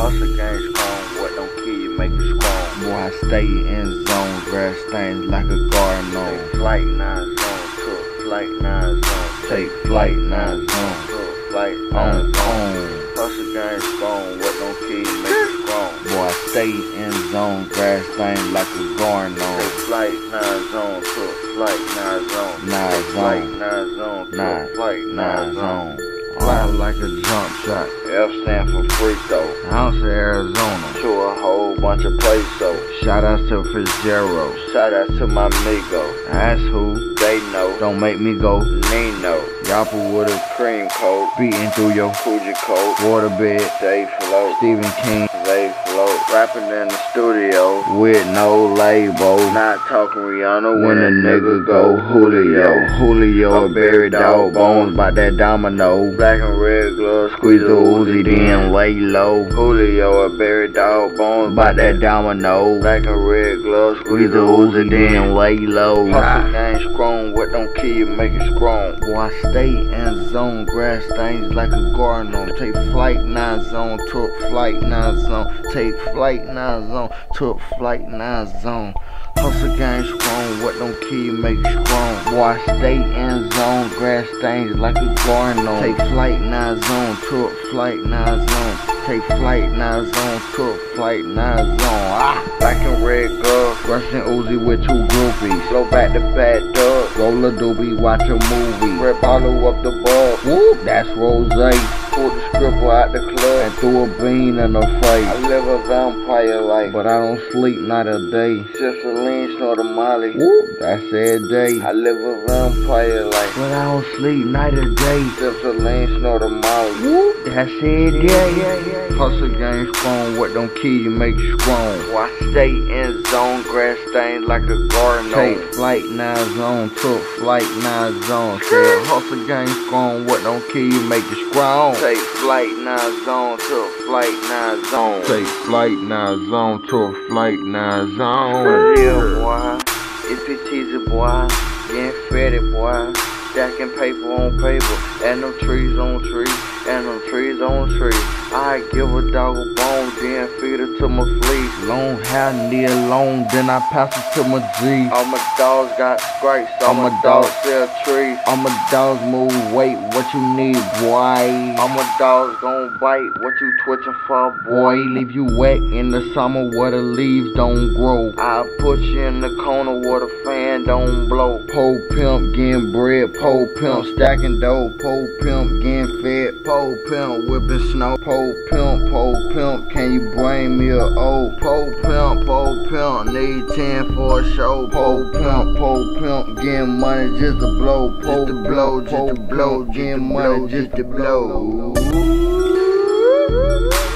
Hustle gang strong, what don't kill you make you strong. Boy, I stay in zone, grass stains like a garden on. Take flight 9 zone, took flight 9 zone. Take flight 9 zone. Took flight 9 zone. Hustle gang strong, what don't kill you make you strong. Boy, I stay in zone, grass stains like a garden on. Take flight 9 zone, took flight 9 zone. 9 Flight zone. 9 zone, took 9 flight 9 zone. Fly like a jump shot. F stand for free throw. House of Arizona. To a whole bunch of pesos. Shout out to Fitzgerald. Shout out to my amigo. That's who. They know. Don't make me go. Nino. Yappa with a Cream coat. beating through your Fuji coat. waterbed. They float. Stephen King They float. Rapping in the studio. with no label. Not talking Rihanna When a nigga go Julio a berry dog bones by that domino. Black and red gloves. Squeeze the Uzi then lay low. Julio a berry dog bones By that domino. Black and red gloves. Squeeze the Uzi then lay low. Hustle gang strong. What don't kill you make it strong. Boy, I stay in zone, grass stains like a garden on. Take flight 9 zone, took flight 9 zone. Take flight 9 zone, took flight 9 zone. Hustle gang strong, what don't kill you make you strong. Boy, I stay in zone, grass stains like a garden on. Take flight 9 zone, took flight 9 zone. Take flight 9 zone, took flight 9 zone. Black and red gloves. Rushing Uzi with 2 groupies. Blow back the bad dog. Roll a doobie, watch a movie. Red bottle up the bug. Whoop, that's rose. Pull the scribble out the club. And threw a bean in her I face. live a vampire life. But I don't sleep not a day. Sip a lean, snort a molly. Whoop, that's every day. I live a vampire life. But I don't sleep night or day. Sip a lean, snort a molly. Whoop, that's every day. Hustle gang strong, what don't kill you make you strong. Why stay in zone, grass stains like a garden. Take flight 9 zone, took flight 9 zone. Said hustle gang strong, what don't kill you make you strong. Take flight 9 zone, took flight 9 zone. Take flight 9 zone, took flight 9 zone. Brazil, boy. EPT's boy. Getting fetty, boy. Stacking paper on paper. And them trees on trees. And them trees on trees. I give a dog a bone, then feed it to my fleece. Long hair, near long, then I pass it to my G. All my dogs got scrapes, all my dogs sell trees. All my dogs move weight, what you need, boy? All my dogs gon' bite, what you twitching for, Boy, boy? leave you wet in the summer where the leaves don't grow. I'll put you in the corner where the fan don't blow. Pole pimp getting bread, pole pimp stacking dough, pole pimp getting fed, pole pimp whipping snow, pole pimp, can you bring me a O? Pole pimp, need 10 for a show. Pole pimp, getting money just to blow, just to blow, getting money just to blow.